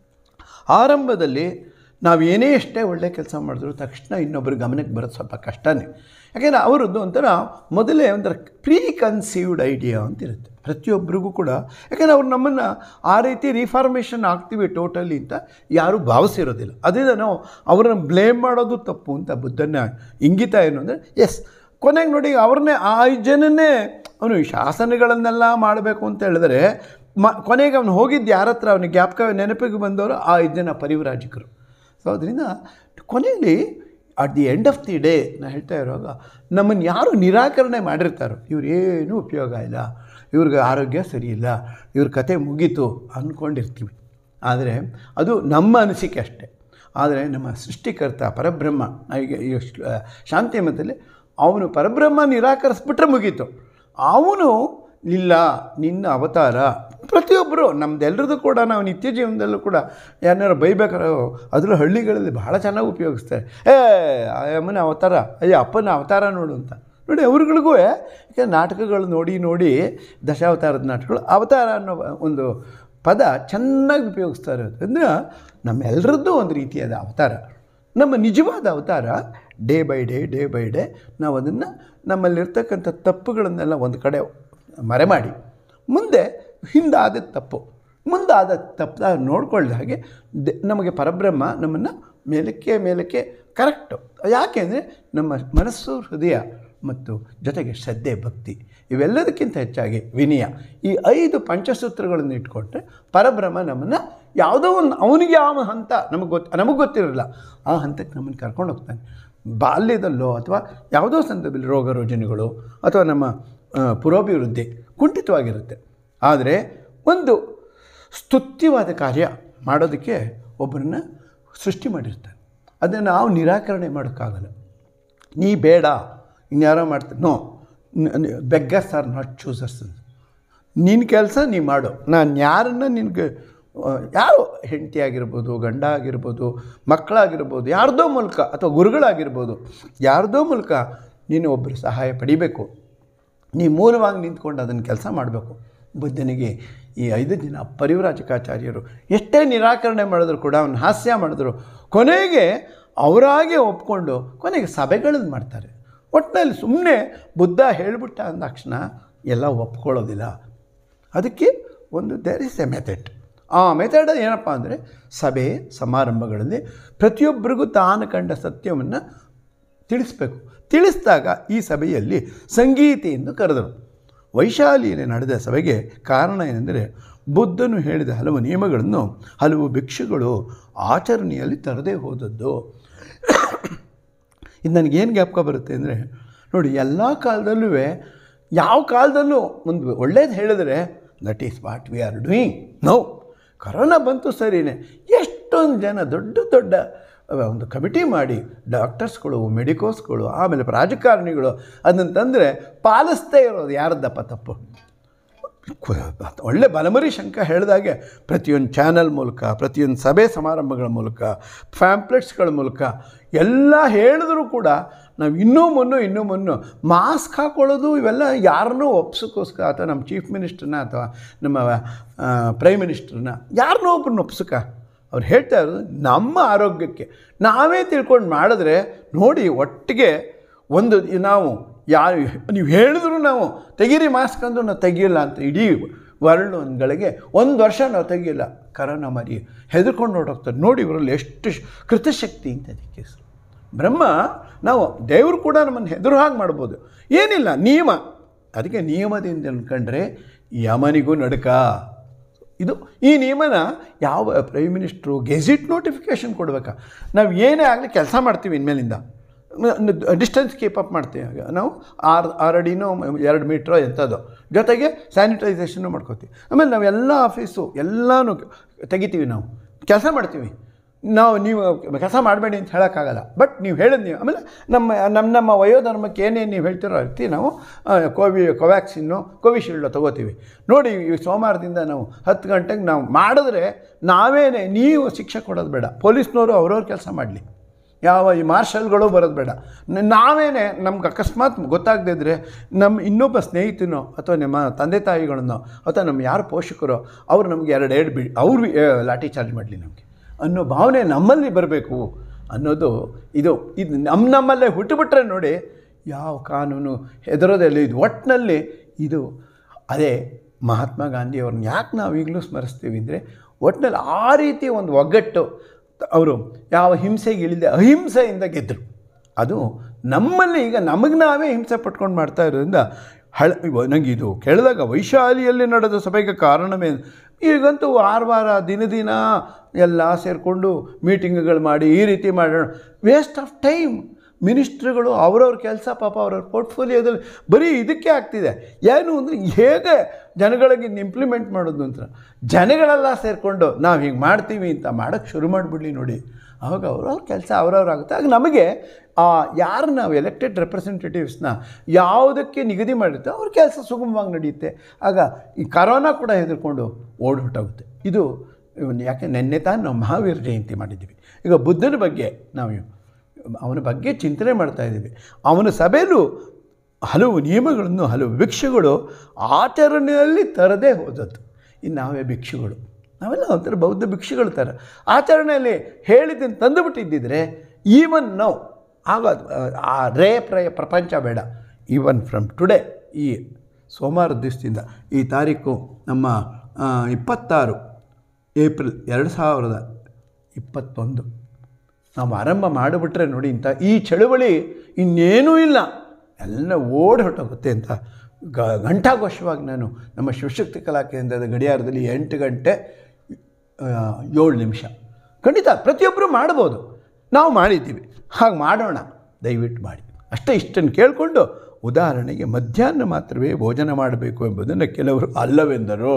ಆರಂಭದಲ್ಲಿ ನಾವು ಏನೇ ಎಷ್ಟೇ ಒಳ್ಳೆ ಕೆಲಸ ಮಾಡಿದ್ರು ತಕ್ಷಣ ಇನ್ನೊಬ್ಬರು ಗಮನಕ್ಕೆ ಬರೋದು ಸ್ವಲ್ಪ ಕಷ್ಟನೇ. ಯಾಕೆಂದರೆ ಅವರದ್ದು ಒಂಥರ ಮೊದಲೇ ಒಂಥರ ಪ್ರೀ ಕನ್ಸೀವ್ಡ್ ಐಡಿಯಾ ಅಂತಿರುತ್ತೆ ಪ್ರತಿಯೊಬ್ಬರಿಗೂ ಕೂಡ. ಯಾಕೆಂದರೆ ಅವ್ರು ನಮ್ಮನ್ನು ಆ ರೀತಿ ರಿಫಾರ್ಮೇಷನ್ ಆಗ್ತೀವಿ ಟೋಟಲಿ ಅಂತ ಯಾರೂ ಭಾವಿಸಿರೋದಿಲ್ಲ. ಅದರಿಂದ ನಾವು ಅವರನ್ನು ಬ್ಲೇಮ್ ಮಾಡೋದು ತಪ್ಪು ಅಂತ ಬುದ್ಧನ ಇಂಗಿತ ಏನು ಅಂದರೆ, ಎಸ್ ಕೊನೆಗೆ ನೋಡಿ ಅವ್ರನ್ನೇ ಆ ಐದು ಜನನ್ನೇ ಅವನು ಶಾಸನಗಳನ್ನೆಲ್ಲ ಮಾಡಬೇಕು ಅಂತ ಹೇಳಿದ್ರೆ ಮ ಕೊನೆಗೆ ಅವನು ಹೋಗಿದ್ದು ಯಾರ ಹತ್ರ ಅವನಿಗೆ ಜ್ಞಾಪಕ ನೆನಪಿಗೆ ಬಂದವರು ಆ ಐದು ಜನ ಪರಿವ್ರಾಜಕರು. ಸೊ ಅದರಿಂದ ಕೊನೆಯಲ್ಲಿ at the end of the day ನಾನು ಹೇಳ್ತಾ ಇರುವಾಗ ನಮ್ಮನ್ನು ಯಾರು ನಿರಾಕರಣೆ ಮಾಡಿರ್ತಾರೋ ಇವ್ರು ಏನೂ ಉಪಯೋಗ ಇಲ್ಲ, ಇವ್ರಿಗೆ ಆರೋಗ್ಯ ಸರಿಯಿಲ್ಲ, ಇವ್ರ ಕತೆ ಮುಗೀತು ಅಂದ್ಕೊಂಡಿರ್ತೀವಿ. ಆದರೆ ಅದು ನಮ್ಮ ಅನಿಸಿಕೆ ಅಷ್ಟೆ. ಆದರೆ ನಮ್ಮ ಸೃಷ್ಟಿಕರ್ತ ಪರಬ್ರಹ್ಮ ಈಗ ಈ ಶಾಂತಿ ಮತದಲ್ಲಿ ಅವನು ಪರಬ್ರಹ್ಮ ನಿರಾಕರಿಸ್ಬಿಟ್ರೆ ಮುಗೀತು. ಅವನು ಇಲ್ಲ ನಿನ್ನ ಅವತಾರ ಪ್ರತಿಯೊಬ್ಬರು ನಮ್ಮದೆಲ್ಲರದ್ದು ಕೂಡ ನಾವು ನಿತ್ಯ ಜೀವನದಲ್ಲೂ ಕೂಡ ಯಾರನ್ನಾರು ಬೈಬೇಕಾದ್ರೆ ಅದರಲ್ಲೂ ಹಳ್ಳಿಗಳಲ್ಲಿ ಭಾಳ ಚೆನ್ನಾಗಿ ಉಪಯೋಗಿಸ್ತಾರೆ. ಏ ಅಮ್ಮನ ಅವತಾರ, ಅಯ್ಯ ಅಪ್ಪನ ಅವತಾರ ನೋಡು ಅಂತ. ನೋಡಿ ಅವ್ರುಗಳಿಗೂ ಯಾಕೆ ನಾಟಕಗಳು ನೋಡಿ ನೋಡಿ ದಶಾವತಾರದ ನಾಟಕಗಳು ಅವತಾರ ಅನ್ನೋ ಒಂದು ಪದ ಚೆನ್ನಾಗಿ ಉಪಯೋಗಿಸ್ತಾ ಇರೋದು. ಅಂದರೆ ನಮ್ಮೆಲ್ಲರದ್ದು ಒಂದು ರೀತಿಯಾದ ಅವತಾರ. ನಮ್ಮ ನಿಜವಾದ ಅವತಾರ day by day day by day ನಾವು ಅದನ್ನು ನಮ್ಮಲ್ಲಿರ್ತಕ್ಕಂಥ ತಪ್ಪುಗಳನ್ನೆಲ್ಲ ಒಂದು ಕಡೆ ಮರೆಮಾಡಿ ಮುಂದೆ ಹಿಂದಾದ ತಪ್ಪು ಮುಂದಾದ ತಪ್ಪು ನೋಡ್ಕೊಳ್ಳದ ಹಾಗೆ ನಮಗೆ ಪರಬ್ರಹ್ಮ ನಮ್ಮನ್ನು ಮೇಲಕ್ಕೆ ಮೇಲಕ್ಕೆ ಕರೆಕ್ಟು. ಯಾಕೆಂದರೆ ನಮ್ಮ ಮನಸ್ಸು, ಹೃದಯ ಮತ್ತು ಜೊತೆಗೆ ಶ್ರದ್ಧೆ, ಭಕ್ತಿ ಇವೆಲ್ಲದಕ್ಕಿಂತ ಹೆಚ್ಚಾಗಿ ವಿನಯ, ಈ ಐದು ಪಂಚಸೂತ್ರಗಳನ್ನು ಇಟ್ಕೊಂಡ್ರೆ ಪರಬ್ರಹ್ಮ ನಮ್ಮನ್ನು ಯಾವುದೋ ಒಂದು ಅವನಿಗೆ ಯಾವ ಹಂತ ನಮಗೆ ಗೊತ್ತು ನಮಗೆ ಗೊತ್ತಿರಲ್ಲ ಆ ಹಂತಕ್ಕೆ ನಮ್ಮನ್ನು ಕರ್ಕೊಂಡು ಹೋಗ್ತಾನೆ. ಬಾಲ್ಯದಲ್ಲೋ ಅಥವಾ ಯಾವುದೋ ಸಂದರ್ಭದಲ್ಲಿ ರೋಗ ರುಜಿನಗಳು ಅಥವಾ ನಮ್ಮ ಪುರೋಭಿವೃದ್ಧಿ ಕುಂಠಿತವಾಗಿರುತ್ತೆ. ಆದರೆ ಒಂದು ಸ್ತುತ್ಯವಾದ ಕಾರ್ಯ ಮಾಡೋದಕ್ಕೆ ಒಬ್ಬರನ್ನ ಸೃಷ್ಟಿ ಮಾಡಿರ್ತಾನೆ. ಅದನ್ನು ನಾವು ನಿರಾಕರಣೆ ಮಾಡೋಕ್ಕಾಗಲ್ಲ. ನೀ ಬೇಡ ಇನ್ಯಾರೋ ಮಾಡ್ತಾರೆ, no beggars are not choosers. ನಿನ್ನ ಕೆಲಸ ನೀ ಮಾಡು, ನಾನು ಯಾರನ್ನು ನಿನಗೆ ಯಾರು ಹೆಂಡತಿ ಆಗಿರ್ಬೋದು, ಗಂಡ ಆಗಿರ್ಬೋದು, ಮಕ್ಕಳಾಗಿರ್ಬೋದು, ಯಾರ್ದೋ ಮೂಲಕ ಅಥವಾ ಗುರುಗಳಾಗಿರ್ಬೋದು, ಯಾರ್ದೋ ಮೂಲಕ ನೀನು ಒಬ್ಬರು ಸಹಾಯ ಪಡಿಬೇಕು. ನೀ ಮೂಲವಾಗಿ ನಿಂತ್ಕೊಂಡು ಅದನ್ನು ಕೆಲಸ ಮಾಡಬೇಕು. ಬುದ್ಧನಿಗೆ ಈ ಐದು ಜನ ಪರಿವ್ರಾಜಕಾಚಾರ್ಯರು ಎಷ್ಟೇ ನಿರಾಕರಣೆ ಮಾಡಿದ್ರು ಕೂಡ ಅವನು ಹಾಸ್ಯ ಮಾಡಿದ್ರು ಕೊನೆಗೆ ಅವರಾಗೆ ಒಪ್ಕೊಂಡು ಕೊನೆಗೆ ಸಭೆಗಳನ್ನು ಮಾಡ್ತಾರೆ. ಒಟ್ಟಿನಲ್ಲಿ ಸುಮ್ಮನೆ ಬುದ್ಧ ಹೇಳಿಬಿಟ್ಟ ಅಂದಾಕ್ಷಣ ಎಲ್ಲ ಒಪ್ಕೊಳ್ಳೋದಿಲ್ಲ. ಅದಕ್ಕೆ ಒಂದು ದೇರ್ ಇಸ್ ಎ ಮೆಥಡ್. ಆ ಮೆಥಡ್ ಏನಪ್ಪ ಅಂದರೆ ಸಭೆ ಸಮಾರಂಭಗಳಲ್ಲಿ ಪ್ರತಿಯೊಬ್ಬರಿಗೂ ತಾನು ಕಂಡ ಸತ್ಯವನ್ನು ತಿಳಿಸ್ಬೇಕು. ತಿಳಿಸಿದಾಗ ಈ ಸಭೆಯಲ್ಲಿ ಸಂಗೀತ ಎಂದು ಕರೆದರು. ವೈಶಾಲಿಯಲ್ಲಿ ನಡೆದ ಸಭೆಗೆ ಕಾರಣ ಏನೆಂದರೆ ಬುದ್ಧನು ಹೇಳಿದ ಹಲವು ನಿಯಮಗಳನ್ನು ಹಲವು ಭಿಕ್ಷುಗಳು ಆಚರಣೆಯಲ್ಲಿ ತರದೇ ಹೋದದ್ದು. ಇದು ನನಗೇನು ಜ್ಞಾಪಕ ಬರುತ್ತೆ ಅಂದರೆ ನೋಡಿ, ಎಲ್ಲ ಕಾಲದಲ್ಲೂ ಯಾವ ಕಾಲದಲ್ಲೂ ಒಂದು ಒಳ್ಳೇದು ಹೇಳಿದ್ರೆ that is what we are doing now. Corona ಬಂತು ಸರಿಯೇ, ಎಷ್ಟೊಂದು ಜನ ದೊಡ್ಡ ದೊಡ್ಡ ಒಂದು ಕಮಿಟಿ ಮಾಡಿ ಡಾಕ್ಟರ್ಸ್ಗಳು, ಮೆಡಿಕೋಸ್ಗಳು, ಆಮೇಲೆ ರಾಜಕಾರಣಿಗಳು ಅದನ್ನು ತಂದರೆ ಪಾಲಿಸ್ತಾ ಇರೋದು ಯಾರದ್ದಪ್ಪ ತಪ್ಪು? ಒಳ್ಳೆ ಬಲಮರಿ ಶಂಕ ಹೇಳಿದಾಗೆ ಪ್ರತಿಯೊಂದು ಚಾನಲ್ ಮೂಲಕ, ಪ್ರತಿಯೊಂದು ಸಭೆ ಸಮಾರಂಭಗಳ ಮೂಲಕ, ಫ್ಯಾಂಪ್ಲೆಟ್ಸ್ಗಳ ಮೂಲಕ ಎಲ್ಲ ಹೇಳಿದ್ರು ಕೂಡ ನಾವು ಇನ್ನೂ ಮುನ್ನೂ ಇನ್ನೂ ಮುನ್ನೂ ಮಾಸ್ಕ್ ಹಾಕ್ಕೊಳ್ಳೋದು ಇವೆಲ್ಲ ಯಾರನ್ನೂ ಒಪ್ಸೋಕ್ಕೋಸ್ಕರ ಅಥವಾ ನಮ್ಮ ಚೀಫ್ ಮಿನಿಸ್ಟ್ರನ್ನ ಅಥವಾ ನಮ್ಮ ಪ್ರೈಮ್ ಮಿನಿಸ್ಟ್ರನ್ನ ಯಾರನ್ನೋ ಒಬ್ಬರನ್ನ ಒಪ್ಸೋಕ ಅವ್ರು ಹೇಳ್ತಾ ಇರೋದು ನಮ್ಮ ಆರೋಗ್ಯಕ್ಕೆ ನಾವೇ ತಿಳ್ಕೊಂಡು ಮಾಡಿದ್ರೆ ನೋಡಿ ಒಟ್ಟಿಗೆ ಒಂದು ನಾವು ಯಾರು ನೀವು ಹೇಳಿದ್ರು ನಾವು ತೆಗೀರಿ ಮಾಸ್ಕ್ ಅಂದರೂ ನಾವು ತೆಗಿಯೋಲ್ಲ ಅಂತ ಇಡೀ ವರ್ಲ್ಡ್ ಒಂದುಗಳಿಗೆ ಒಂದು ವರ್ಷ ನಾವು ತೆಗಿಯೋಲ್ಲ. ಕರೋನಾ ಮಾರಿ ಹೆದರ್ಕೊಂಡು ನೋಡೋಗ್ತಾರೆ. ನೋಡಿ ಇವರಲ್ಲಿ ಎಷ್ಟು ಕೃತಶಕ್ತಿ ಅಂತ ಅದಕ್ಕೆ ಹೆಸರು. ಬ್ರಹ್ಮ ನಾವು ದೇವರು ಕೂಡ ನಮ್ಮನ್ನು ಹೆದರು ಹಾಗೆ ಮಾಡ್ಬೋದು, ಏನಿಲ್ಲ ನಿಯಮ. ಅದಕ್ಕೆ ನಿಯಮದಿಂದ ಅಂದ್ಕೊಂಡ್ರೆ ಯಮನಿಗೂ ನಡಕ. ಇದು ಈ ನಿಯಮನ ಯಾವ ಪ್ರೈಮ್ ಮಿನಿಸ್ಟ್ರು ಗೆಜೆಟ್ ನೋಟಿಫಿಕೇಷನ್ ಕೊಡಬೇಕಾ? ನಾವು ಏನೇ ಆಗಲಿ ಕೆಲಸ ಮಾಡ್ತೀವಿ ಇನ್ಮೇಲಿಂದ, ಡಿಸ್ಟೆನ್ಸ್ ಕೀಪ್ ಅಪ್ ಮಾಡ್ತೀವಿ. ನಾವು ಆರು ಆರು ಅಡಿನೋ ಎರಡು ಮೀಟ್ರೋ ಎಂಥದ್ದು, ಜೊತೆಗೆ ಸ್ಯಾನಿಟೈಸೇಷನ್ನು ಮಾಡ್ಕೋತೀವಿ. ಆಮೇಲೆ ನಾವು ಎಲ್ಲ ಆಫೀಸು ಎಲ್ಲನೂ ತೆಗಿತೀವಿ, ನಾವು ಕೆಲಸ ಮಾಡ್ತೀವಿ. ನಾವು ನೀವು ಕೆಲಸ ಮಾಡಬೇಡಿ ಅಂತ ಹೇಳೋಕ್ಕಾಗಲ್ಲ. ಬಟ್ ನೀವು ಹೇಳಿದ್ ನೀವು ಆಮೇಲೆ ನಮ್ಮ ನಮ್ಮ ನಮ್ಮ ವಯೋಧರ್ಮಕ್ಕೆ ಏನೇನು ನೀವು ಹೇಳ್ತಿರೋ ರೀತಿ ನಾವು ಕೋವಿ ಕೋವ್ಯಾಕ್ಸಿನ್ನು ಕೋವಿಶೀಲ್ಡು ತೊಗೋತೀವಿ. ನೋಡಿ ಈ ಸೋಮವಾರದಿಂದ ನಾವು ಹತ್ತು ಗಂಟೆಗೆ ನಾವು ಮಾಡಿದ್ರೆ ನಾವೇನೇ ನೀವು ಶಿಕ್ಷೆ ಕೊಡೋದು ಬೇಡ, ಪೊಲೀಸ್ನವರು ಅವ್ರವ್ರ ಕೆಲಸ ಮಾಡಲಿ, ಯಾವ ಈ ಮಾರ್ಷಲ್ಗಳು ಬರೋದು ಬೇಡ. ನಾವೇನೇ ನಮ್ಗೆ ಅಕಸ್ಮಾತ್ ಗೊತ್ತಾಗದೇ ಇದ್ದರೆ ನಮ್ಮ ಇನ್ನೊಬ್ಬ ಸ್ನೇಹಿತನೋ ಅಥವಾ ನಮ್ಮ ತಂದೆ ತಾಯಿಗಳನ್ನೋ ಅಥವಾ ನಮ್ಮ ಯಾರು ಪೋಷಕರೋ ಅವರು ನಮಗೆ ಎರಡು ಎರಡು ಬಿ ಅವ್ರು ಲಾಠಿ ಚಾರ್ಜ್ ಮಾಡಲಿ ನಮಗೆ ಅನ್ನೋ ಭಾವನೆ ನಮ್ಮಲ್ಲಿ ಬರಬೇಕು ಅನ್ನೋದು ಇದು ಇದು ನಮ್ಮ ನಮ್ಮಲ್ಲೇ ಹುಟ್ಟುಬಿಟ್ರೆ ನೋಡಿ ಯಾವ ಕಾನೂನು ಹೆದರೋದೆಲ್ಲ ಇದು ಒಟ್ಟಿನಲ್ಲಿ ಇದು. ಅದೇ ಮಹಾತ್ಮ ಗಾಂಧಿಯವ್ರನ್ನ ಯಾಕೆ ನಾವು ಈಗಲೂ ಸ್ಮರಿಸ್ತೀವಿ ಅಂದರೆ ಒಟ್ಟಿನಲ್ಲಿ ಆ ರೀತಿ ಒಂದು ಒಗ್ಗಟ್ಟು, ಅವರು ಯಾವ ಹಿಂಸೆಗೆ ಇಳಿದೆ ಅಹಿಂಸೆಯಿಂದ ಗೆದ್ದರು. ಅದು ನಮ್ಮಲ್ಲಿ ಈಗ ನಮಗೆ ನಾವೇ ಹಿಂಸೆ ಪಟ್ಕೊಂಡು ಮಾಡ್ತಾ ಇರೋದ್ರಿಂದ ಹಳ ನನಗೆ ಇದು ಕೇಳಿದಾಗ ವೈಶಾಲಿಯಲ್ಲಿ ನಡೆದ ಸಭೆಗೆ ಕಾರಣವೇ ಈಗಂತೂ ವಾರ ವಾರ ದಿನ ದಿನ ಎಲ್ಲ ಸೇರಿಕೊಂಡು ಮೀಟಿಂಗ್ಗಳು ಮಾಡಿ ಈ ರೀತಿ ಮಾಡೋಣ, ವೇಸ್ಟ್ ಆಫ್ ಟೈಮ್. ಮಿನಿಸ್ಟ್ರುಗಳು ಅವ್ರವ್ರ ಕೆಲಸ ಪಾಪ ಅವ್ರವ್ರ ಪೋರ್ಟ್ಫೋಲಿಯೋದಲ್ಲಿ ಬರೀ ಇದಕ್ಕೆ ಆಗ್ತಿದೆ. ಏನು ಅಂದರೆ ಹೇಗೆ ಜನಗಳಿಗೆ ಇಂಪ್ಲಿಮೆಂಟ್ ಮಾಡೋದು ಅಂತ ಜನಗಳೆಲ್ಲ ಸೇರಿಕೊಂಡು ನಾವು ಹಿಂಗೆ ಮಾಡ್ತೀವಿ ಅಂತ ಮಾಡೋಕ್ಕೆ ಶುರು ಮಾಡಿಬಿಡ್ಲಿ ನೋಡಿ, ಆವಾಗ ಅವ್ರವ್ರ ಕೆಲಸ ಅವ್ರವ್ರಾಗುತ್ತೆ. ಆಗ ನಮಗೆ ಯಾರು ನಾವು ಎಲೆಕ್ಟೆಡ್ ರೆಪ್ರೆಸೆಂಟೇಟಿವ್ಸ್ನ ಯಾವುದಕ್ಕೆ ನಿಗದಿ ಮಾಡಿರುತ್ತೆ ಅವ್ರ ಕೆಲಸ ಸುಗಮವಾಗಿ ನಡೆಯುತ್ತೆ. ಆಗ ಈ ಕರೋನಾ ಕೂಡ ಹೆದರ್ಕೊಂಡು ಓಡಿ ಹೊರಟೋಗುತ್ತೆ. ಇದು ಯಾಕೆ ನೆನ್ನೆ ತಾನು ನಾವು ಮಹಾವೀರ ಜಯಂತಿ ಮಾಡಿದ್ದೀವಿ. ಈಗ ಬುದ್ಧನ ಬಗ್ಗೆ ನಾವು ಅವನ ಬಗ್ಗೆ ಚಿಂತನೆ ಮಾಡ್ತಾಯಿದ್ದೀವಿ. ಅವನ ಸಭೆಯಲ್ಲೂ ಹಲವು ನಿಯಮಗಳನ್ನು ಹಲವು ಭಿಕ್ಷುಗಳು ಆಚರಣೆಯಲ್ಲಿ ತರದೇ ಹೋದದ್ದು. ಇನ್ನು ನಾವೇ ಭಿಕ್ಷುಗಳು, ನಾವೆಲ್ಲ ಒಂಥರ ಬೌದ್ಧ ಭಿಕ್ಷುಗಳ ಥರ ಆಚರಣೆಯಲ್ಲಿ ಹೇಳಿದ್ದನ್ನು ತಂದುಬಿಟ್ಟಿದ್ದಿದ್ರೆ ಈವನ್ ನಾವು ಆಗ ಆ ರೇ ಪ್ರಯ ಪ್ರಪಂಚ ಬೇಡ. ಈವನ್ ಫ್ರಮ್ ಟುಡೇ ಈ ಸೋಮವಾರ ದಿವಸದಿಂದ ಈ ತಾರೀಕು ನಮ್ಮ ಇಪ್ಪತ್ತಾರು ಏಪ್ರಿಲ್ ಎರಡು ಸಾವಿರದ ಇಪ್ಪತ್ತೊಂದು ನಾವು ಆರಂಭ ಮಾಡಿಬಿಟ್ರೆ ನೋಡಿ ಇಂಥ ಈ ಚಳುವಳಿ ಇನ್ನೇನೂ ಇಲ್ಲ, ಎಲ್ಲ ಓಡಿ ಹೊರಟೋಗುತ್ತೆ ಅಂತ ಗ ಘಂಟಾಘೋಷವಾಗಿ ನಾನು ನಮ್ಮ ಶಿವಶಕ್ತಿ ಕಲಾ ಕೇಂದ್ರದ ಗಡಿಯಾರದಲ್ಲಿ ಎಂಟು ಗಂಟೆ ಏಳು ನಿಮಿಷ ಖಂಡಿತ ಪ್ರತಿಯೊಬ್ಬರು ಮಾಡ್ಬೋದು, ನಾವು ಮಾಡಿದ್ದೀವಿ, ಹಾಗೆ ಮಾಡೋಣ, ದಯವಿಟ್ಟು ಮಾಡಿ ಅಷ್ಟೇ. ಇಷ್ಟನ್ನು ಕೇಳಿಕೊಂಡು ಉದಾಹರಣೆಗೆ ಮಧ್ಯಾಹ್ನ ಮಾತ್ರವೇ ಭೋಜನ ಮಾಡಬೇಕು ಎಂಬುದನ್ನು ಕೆಲವರು ಅಲ್ಲವೆಂದರು.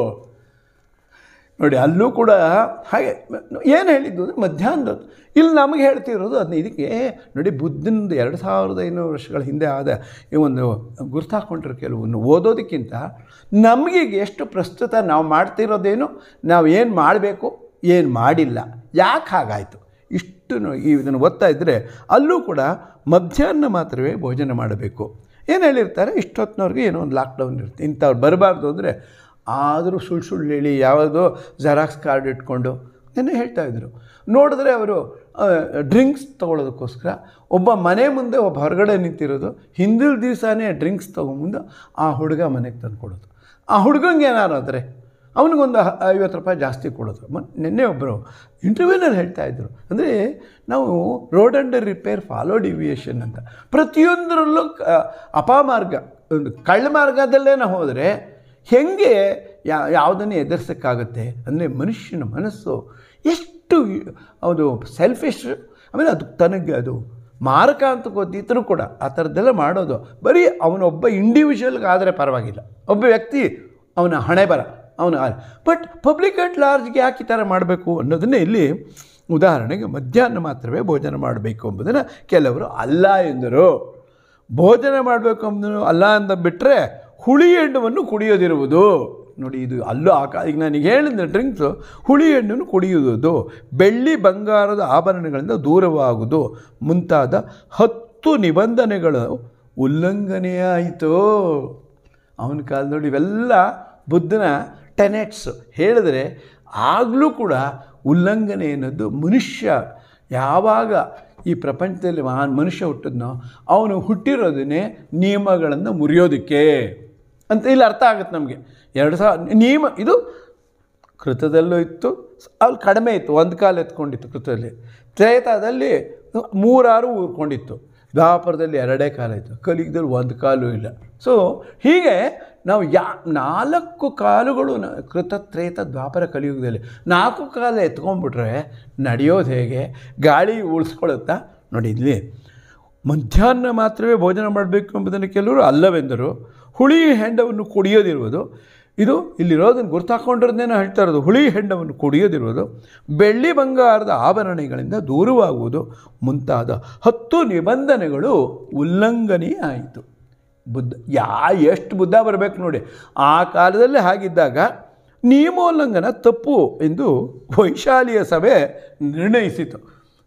ನೋಡಿ ಅಲ್ಲೂ ಕೂಡ ಹಾಗೆ ಏನು ಹೇಳಿದ್ದು ಅಂದರೆ ಮಧ್ಯಾಹ್ನದ ಇಲ್ಲಿ ನಮಗೆ ಹೇಳ್ತಿರೋದು ಅದನ್ನ ಇದಕ್ಕೆ ನೋಡಿ ಬುದ್ಧನದು ಎರಡು ಸಾವಿರದ ಐನೂರು ವರ್ಷಗಳ ಹಿಂದೆ ಆದ ಈ ಒಂದು ಗುರ್ತಾಕೊಂಡಿರೋ ಕೆಲವನ್ನು ಓದೋದಕ್ಕಿಂತ ನಮಗೀಗ ಎಷ್ಟು ಪ್ರಸ್ತುತ ನಾವು ಮಾಡ್ತಿರೋದೇನು, ನಾವು ಏನು ಮಾಡಬೇಕು ಏನು ಮಾಡಿಲ್ಲ, ಯಾಕೆ ಹಾಗಾಯಿತು ಇಷ್ಟು ಇದನ್ನು ಓದ್ತಾ ಇದ್ದರೆ ಅಲ್ಲೂ ಕೂಡ ಮಧ್ಯಾಹ್ನ ಮಾತ್ರವೇ ಭೋಜನ ಮಾಡಬೇಕು. ಏನು ಹೇಳಿರ್ತಾರೆ ಇಷ್ಟೊತ್ತಿನವ್ರಿಗೆ ಏನೋ ಒಂದು ಲಾಕ್ಡೌನ್ ಇರುತ್ತೆ, ಇಂಥವ್ರು ಬರಬಾರ್ದು ಅಂದರೆ ಆದರೂ ಸುಳ್ಳು ಸುಳ್ಳು ಹೇಳಿ ಯಾವುದೋ ಜೆರಾಕ್ಸ್ ಕಾರ್ಡ್ ಇಟ್ಕೊಂಡು ನೆನ್ನೆ ಹೇಳ್ತಾಯಿದ್ರು. ನೋಡಿದ್ರೆ ಅವರು ಡ್ರಿಂಕ್ಸ್ ತೊಗೊಳೋದಕ್ಕೋಸ್ಕರ ಒಬ್ಬ ಮನೆ ಮುಂದೆ ಒಬ್ಬ ಹೊರಗಡೆ ನಿಂತಿರೋದು, ಹಿಂದಿನ ದಿವಸನೇ ಡ್ರಿಂಕ್ಸ್ ತೊಗೊಂಬಂದು ಆ ಹುಡುಗ ಮನೆಗೆ ತಂದು ಕೊಡೋದು. ಆ ಹುಡುಗಂಗೆ ಏನಾರು ಆದರೆ ಅವನಿಗೊಂದು ಐವತ್ತು ರೂಪಾಯಿ ಜಾಸ್ತಿ ಕೊಡೋದು. ಮ ನಿನ್ನೆ ಒಬ್ಬರು ಇಂಟರ್ವ್ಯೂನಲ್ಲಿ ಹೇಳ್ತಾಯಿದ್ರು, ಅಂದರೆ ನಾವು road under repair follow deviation ಅಂತ ಪ್ರತಿಯೊಂದರಲ್ಲೂ ಅಪಮಾರ್ಗ ಒಂದು ಕಳ್ಳ ಮಾರ್ಗದಲ್ಲೇ ನಾವು ಹೋದರೆ ಹೇಗೆ ಯಾ ಯಾವುದನ್ನು ಎದುರಿಸೋಕ್ಕಾಗುತ್ತೆ. ಅಂದರೆ ಮನುಷ್ಯನ ಮನಸ್ಸು ಎಷ್ಟು ಅದು ಸೆಲ್ಫಿಶ್, ಆಮೇಲೆ ಅದು ತನಗೆ ಅದು ಮಾರಕ ಅಂತ ಗೊತ್ತಿದ್ರೂ ಕೂಡ ಆ ಥರದ್ದೆಲ್ಲ ಮಾಡೋದು ಬರೀ ಅವನೊಬ್ಬ ಇಂಡಿವಿಜುವಲ್ಗೆ ಆದರೆ ಪರವಾಗಿಲ್ಲ, ಒಬ್ಬ ವ್ಯಕ್ತಿ ಅವನ ಹಣೆ ಬರ ಅವನು, ಬಟ್ ಪಬ್ಲಿಕ್ ಅಟ್ ಲಾರ್ಜ್ಗೆ ಯಾಕೆ ಈ ಥರ ಮಾಡಬೇಕು ಅನ್ನೋದನ್ನೇ ಇಲ್ಲಿ ಉದಾಹರಣೆಗೆ ಮಧ್ಯಾಹ್ನ ಮಾತ್ರವೇ ಭೋಜನ ಮಾಡಬೇಕು ಎಂಬುದನ್ನು ಕೆಲವರು ಅಲ್ಲ ಎಂದರು. ಭೋಜನ ಮಾಡಬೇಕು ಎಂಬುದನ್ನು ಅಲ್ಲ ಅಂತ ಬಿಟ್ಟರೆ ಹುಳಿ ಹಣ್ಣನ್ನು ಕುಡಿಯೋದಿರುವುದು ನೋಡಿ, ಇದು ಅಲ್ಲೂ ಆಕ ಈಗ ನನಗೆ ಹೇಳಿದ್ರೆ ಡ್ರಿಂಕ್ಸು ಹುಳಿ ಹಣ್ಣನ್ನು ಕುಡಿಯುವುದು, ಬೆಳ್ಳಿ ಬಂಗಾರದ ಆಭರಣಗಳಿಂದ ದೂರವಾಗುವುದು ಮುಂತಾದ ಹತ್ತು ನಿಬಂಧನೆಗಳು ಉಲ್ಲಂಘನೆಯಾಯಿತು. ಅವನ ಕಾಲ ನೋಡಿ ಇವೆಲ್ಲ ಬುದ್ಧನ ಟೆನೆಟ್ಸ್ ಹೇಳಿದ್ರೆ ಆಗಲೂ ಕೂಡ ಉಲ್ಲಂಘನೆ ಅನ್ನೋದು ಮನುಷ್ಯ ಯಾವಾಗ ಈ ಪ್ರಪಂಚದಲ್ಲಿ ಮನುಷ್ಯ ಹುಟ್ಟಿದ್ನೋ ಅವನು ಹುಟ್ಟಿರೋದನ್ನೇ ನಿಯಮಗಳನ್ನು ಮುರಿಯೋದಕ್ಕೆ ಅಂತ ಇಲ್ಲಿ ಅರ್ಥ ಆಗುತ್ತೆ ನಮಗೆ. ಎರಡು ಸಾವಿರ ನಿಯಮ ಇದು ಕೃತದಲ್ಲೂ ಇತ್ತು, ಅಲ್ಲಿ ಕಡಿಮೆ ಇತ್ತು, ಒಂದು ಕಾಲು ಎತ್ಕೊಂಡಿತ್ತು ಕೃತದಲ್ಲಿ, ತ್ರೇತಾದಲ್ಲಿ ಮೂರಾರು ಊರ್ಕೊಂಡಿತ್ತು, ದ್ವಾಪರದಲ್ಲಿ ಎರಡೇ ಕಾಲ ಇತ್ತು, ಕಲಿಯುಗದಲ್ಲಿ ಒಂದು ಕಾಲು ಇಲ್ಲ. ಸೊ ಹೀಗೆ ನಾವು ಯಾ ನಾಲ್ಕು ಕಾಲುಗಳು ಕೃತ ತ್ರೇತ ದ್ವಾಪರ ಕಲಿಯುಗದಲ್ಲಿ ನಾಲ್ಕು ಕಾಲ ಎತ್ಕೊಂಡ್ಬಿಟ್ರೆ ನಡೆಯೋದು ಹೇಗೆ, ಗಾಳಿ ಉಳಿಸ್ಕೊಳುತ್ತಾ ನೋಡಿ. ಇಲ್ಲಿ ಮಧ್ಯಾಹ್ನ ಮಾತ್ರವೇ ಭೋಜನ ಮಾಡಬೇಕು ಎಂಬುದನ್ನು ಕೆಲವರು ಅಲ್ಲವೆಂದರು. ಹುಳಿ ಹೆಂಡವನ್ನು ಕುಡಿಯೋದಿರುವುದು, ಇದು ಇಲ್ಲಿರೋದನ್ನು ಗುರ್ತಾಕೊಂಡಿರೋದನ್ನೇನೋ ಹೇಳ್ತಾ ಇರೋದು. ಹುಳಿ ಹೆಂಡವನ್ನು ಕುಡಿಯೋದಿರುವುದು, ಬೆಳ್ಳಿ ಬಂಗಾರದ ಆಭರಣಗಳಿಂದ ದೂರವಾಗುವುದು ಮುಂತಾದ ಹತ್ತು ನಿಬಂಧನೆಗಳು ಉಲ್ಲಂಘನೆ ಆಯಿತು. ಬುದ್ಧ ಯಾ ಎಷ್ಟು ಬುದ್ಧ ಬರಬೇಕು ನೋಡಿ. ಆ ಕಾಲದಲ್ಲೇ ಹಾಗಿದ್ದಾಗ ನಿಯಮೋಲ್ಲಂಘನ ತಪ್ಪು ಎಂದು ವೈಶಾಲಿಯ ಸಭೆ ನಿರ್ಣಯಿಸಿತು.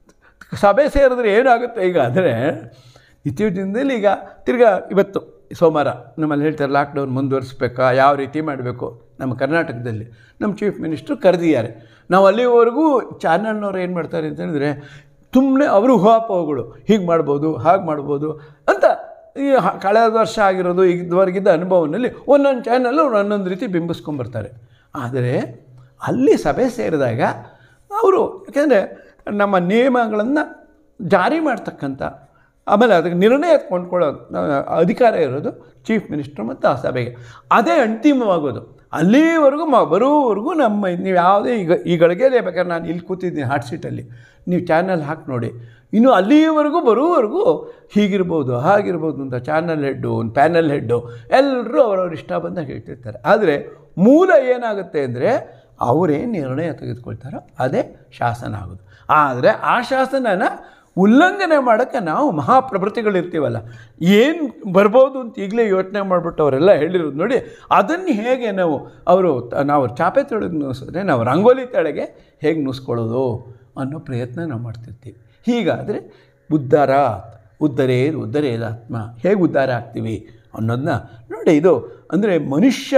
ಸಭೆ ಸೇರಿದ್ರೆ ಏನಾಗುತ್ತೆ ಈಗ ಅಂದರೆ, ಇತ್ತೀಚಿನಲ್ಲಿ ಈಗ ತಿರ್ಗಾ ಇವತ್ತು ಸೋಮವಾರ ನಮ್ಮಲ್ಲಿ ಹೇಳ್ತಾರೆ ಲಾಕ್ಡೌನ್ ಮುಂದುವರಿಸ್ಬೇಕಾ, ಯಾವ ರೀತಿ ಮಾಡಬೇಕು. ನಮ್ಮ ಕರ್ನಾಟಕದಲ್ಲಿ ನಮ್ಮ ಚೀಫ್ ಮಿನಿಸ್ಟ್ರು ಕರೆದಿದ್ದಾರೆ. ನಾವು ಅಲ್ಲಿವರೆಗೂ ಚಾನಲ್ನವ್ರು ಏನು ಮಾಡ್ತಾರೆ ಅಂತ ಹೇಳಿದ್ರೆ, ಸುಮ್ಮನೆ ಅವರು ಊಹಾಪೋಹಗಳು, ಹೀಗೆ ಮಾಡ್ಬೋದು ಹಾಗೆ ಮಾಡ್ಬೋದು ಅಂತ ಈ ಕಳೆದ ವರ್ಷ ಆಗಿರೋದು ಇದುವರೆಗಿದ್ದ ಅನುಭವದಲ್ಲಿ ಒಂದೊಂದು ಚಾನಲ್ಲು ಒಂದೊಂದು ರೀತಿ ಬಿಂಬಿಸ್ಕೊಂಡ್ಬರ್ತಾರೆ. ಆದರೆ ಅಲ್ಲಿ ಸಭೆ ಸೇರಿದಾಗ ಅವರು ಯಾಕೆಂದರೆ ನಮ್ಮ ನಿಯಮಗಳನ್ನು ಜಾರಿ ಮಾಡ್ತಕ್ಕಂಥ, ಆಮೇಲೆ ಅದಕ್ಕೆ ನಿರ್ಣಯ ಕೊಂಡ್ಕೊಳ್ಳೋ ಅಧಿಕಾರ ಇರೋದು ಚೀಫ್ ಮಿನಿಸ್ಟ್ರು ಮತ್ತು ಆ ಸಭೆಗೆ. ಅದೇ ಅಂತಿಮವಾಗೋದು. ಅಲ್ಲಿವರೆಗೂ ಮ ಬರೋವರೆಗೂ ನಮ್ಮ ನೀವು ಯಾವುದೇ ಈಗ ಈ ಗಳಿಗೆಯಲ್ಲೇ ಬೇಕಾದ್ರೆ ನಾನು ಇಲ್ಲಿ ಕೂತಿದ್ದೀನಿ ಹಾಟ್ ಸೀಟಲ್ಲಿ, ನೀವು ಚಾನಲ್ ಹಾಕಿ ನೋಡಿ, ಇನ್ನು ಅಲ್ಲಿವರೆಗೂ ಬರೋವರೆಗೂ ಹೀಗಿರ್ಬೋದು ಹಾಗಿರ್ಬೋದು ಅಂತ ಚಾನಲ್ ಹೆಡ್ಡು ಒಂದು ಪ್ಯಾನಲ್ ಹೆಡ್ಡು ಎಲ್ಲರೂ ಅವರವ್ರ ಇಷ್ಟ ಬಂದಾಗ ಹೇಳ್ತಿರ್ತಾರೆ. ಆದರೆ ಮೂಲ ಏನಾಗುತ್ತೆ ಅಂದರೆ ಅವರೇ ನಿರ್ಣಯ ತೆಗೆದುಕೊಳ್ತಾರೋ ಅದೇ ಶಾಸನ ಆಗೋದು. ಆದರೆ ಆ ಶಾಸನನ ಉಲ್ಲಂಘನೆ ಮಾಡೋಕ್ಕೆ ನಾವು ಮಹಾಪ್ರಭೃತಿಗಳಿರ್ತೀವಲ್ಲ, ಏನು ಬರ್ಬೋದು ಅಂತ ಈಗಲೇ ಯೋಚನೆ ಮಾಡಿಬಿಟ್ಟು ಅವರೆಲ್ಲ ಹೇಳಿರೋದು ನೋಡಿ. ಅದನ್ನು ಹೇಗೆ ನಾವು ಅವರು ನಾವು ಚಾಪೆ ತೊಳೆಗೆ ನುಸಿದ್ರೆ ನಾವು ರಂಗೋಲಿ ತೆಳಗೆ ಹೇಗೆ ನುಸ್ಕೊಳ್ಳೋದು ಅನ್ನೋ ಪ್ರಯತ್ನ ನಾವು ಮಾಡ್ತಿರ್ತೀವಿ. ಹೀಗಾದರೆ ಉದ್ಧಾರ ಉದ್ಧರೇ ಉದ್ಧರೇದಾತ್ಮ ಹೇಗೆ ಉದ್ಧಾರ ಆಗ್ತೀವಿ ಅನ್ನೋದನ್ನ ನೋಡಿ. ಇದು ಅಂದರೆ ಮನುಷ್ಯ